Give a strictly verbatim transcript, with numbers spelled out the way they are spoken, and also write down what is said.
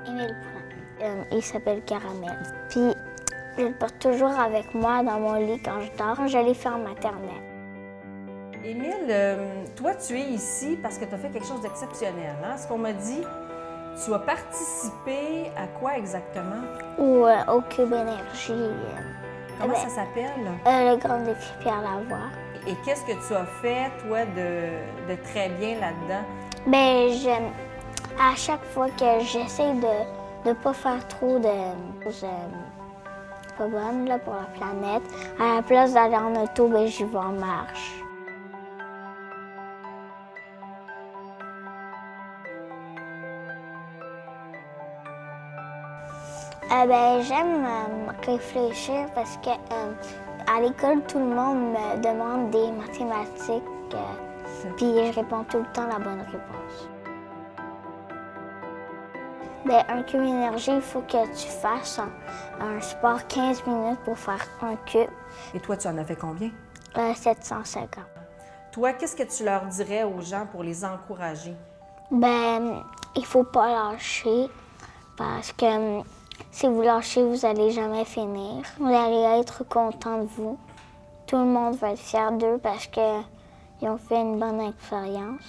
Émile Poulain. Euh, il s'appelle Caramel. Puis, je le porte toujours avec moi dans mon lit quand je dors. Je l'ai fait en maternelle. Émile, euh, toi, tu es ici parce que tu as fait quelque chose d'exceptionnel. Hein? Ce qu'on m'a dit, tu as participé à quoi exactement? Ou euh, au Cube Énergie. Euh, Comment ben, ça s'appelle? euh, le grand défi Pierre Lavoie. Et qu'est-ce que tu as fait, toi, de, de très bien là-dedans? Ben, je, à chaque fois que j'essaie de ne pas faire trop de choses euh, pas bonnes là, pour la planète, à la place d'aller en auto, ben, j'y vais en marche. Euh, ben, j'aime euh, réfléchir parce que euh, à l'école, tout le monde me demande des mathématiques, euh, puis je réponds tout le temps la bonne réponse. Ben, un cube énergie, il faut que tu fasses un, un sport quinze minutes pour faire un cube. Et toi, tu en as fait combien? Euh, sept cent cinquante. Toi, qu'est-ce que tu leur dirais aux gens pour les encourager? Ben, il faut pas lâcher parce que si vous lâchez, vous allez jamais finir. Vous allez être content de vous. Tout le monde va être fier d'eux parce qu'ils ont fait une bonne expérience.